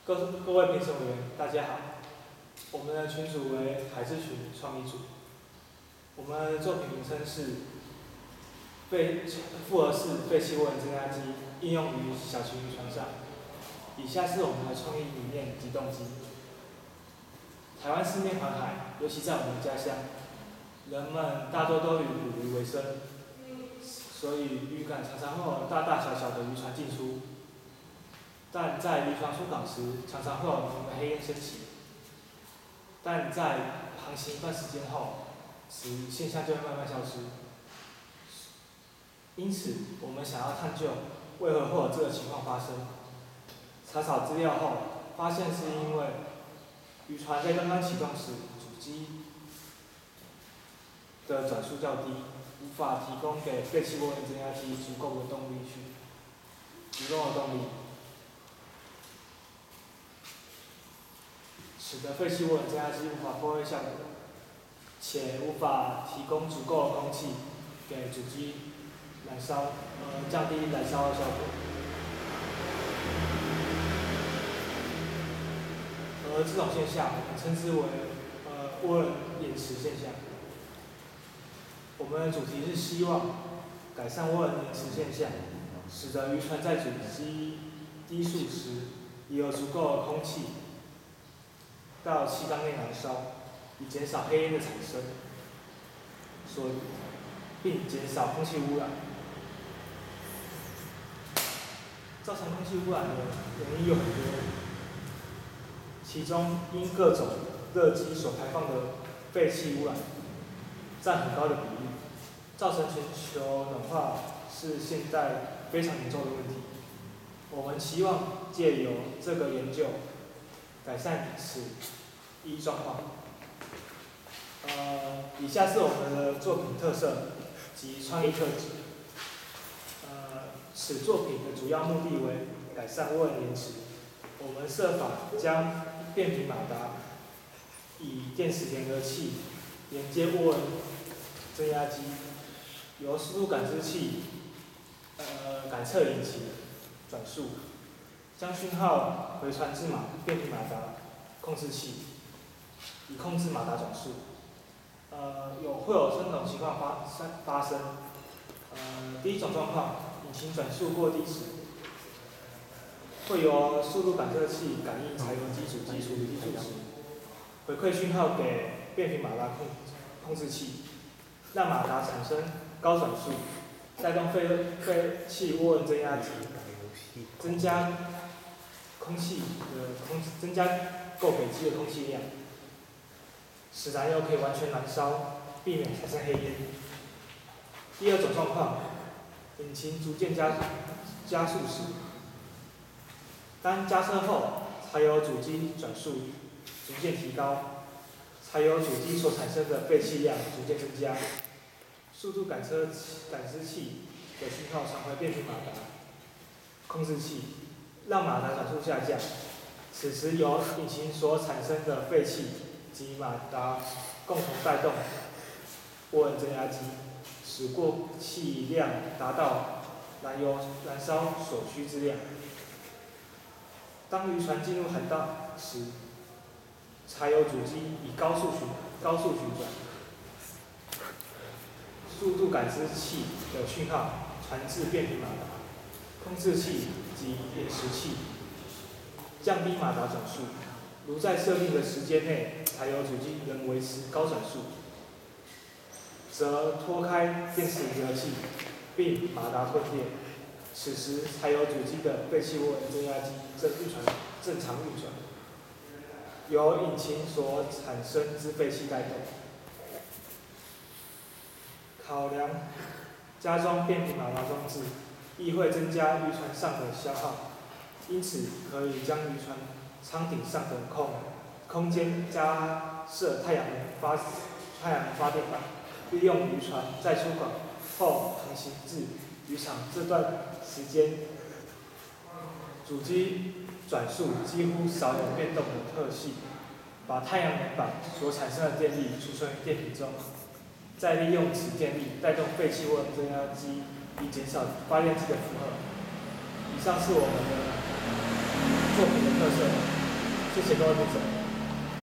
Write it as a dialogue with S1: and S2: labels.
S1: 各位评审委员，大家好。我们的群组为海之群创意组。我们的作品名称是复合式废弃涡轮增压机应用于小型渔船上。以下是我们的创意理念及动机。台湾四面环海，尤其在我们的家乡，人们大多都以捕鱼为生，所以渔港常常会有大大小小的渔船进出。但在渔船出港时，常常会有浓的黑烟升起。但在航行一段时间后，此现象就会慢慢消失。因此，我们想要探究为何会有这个情况发生。查找资料后，发现是因为渔船在刚刚启动时，主机的转速较低，无法提供给废弃涡轮增压机足够的动力，使得废弃涡轮增压机无法发挥效果，且无法提供足够的空气给主机燃烧，降低燃烧的效果。而这种现象，我们称之为涡轮延迟现象。我们的主题是希望改善涡轮延迟现象，使得渔船在主机低速时也有足够的空气到气缸内燃烧，以减少黑烟的产生，并减少空气污染。造成空气污染的原因有很多，其中因各种热机所排放的废气污染占很高的比例，造成全球暖化是现在非常严重的问题。我们期望借由这个研究改善此一状况。以下是我们的作品特色及创意特质。此作品的主要目的为改善涡轮延迟。我们设法将变频马达以电磁连隔器连接涡轮增压机，由速度感知器感测引擎转速，将讯号回传至变频马达控制器，以控制马达转速。会有3种情况发生。第一种状况，引擎转速过低时，会由速度感测器感应柴油机主机处于低速时，回馈讯号给变频马达控制器，让马达产生高转速，带动废气涡轮增压机，增加够给机的空气量，使燃油可以完全燃烧，避免产生黑烟。第二种状况，引擎逐渐加速时，当加车后，柴油主机转速逐渐提高，柴油主机所产生的废气量逐渐增加，速度感知器的讯号传回变频马达控制器，让马达转速下降。此时由引擎所产生的废气及马达共同带动涡轮增压机，使过气量达到燃烧所需之量。当渔船进入海道时，柴油主机以高速旋转，速度感知器的讯号传至变频马达控制器及延迟器，降低马达转速。如在设定的时间内，柴油主机仍维持高转速，则脱开电磁连隔器，并马达断电。此时，柴油主机的废气涡轮增压机正常运转，由引擎所产生之废气带动。考量加装变频马达装置亦会增加渔船上的消耗，因此可以将渔船舱顶上的空间加设太阳能发电板，利用渔船在出港后航行至渔场这段时间，主机转速几乎少有变动的特性，把太阳能板所产生的电力储存于电瓶中，再利用此电力带动废气涡轮增压机，以减少发电机的负荷。以上是我们的作品的特色。 谢谢各位评审。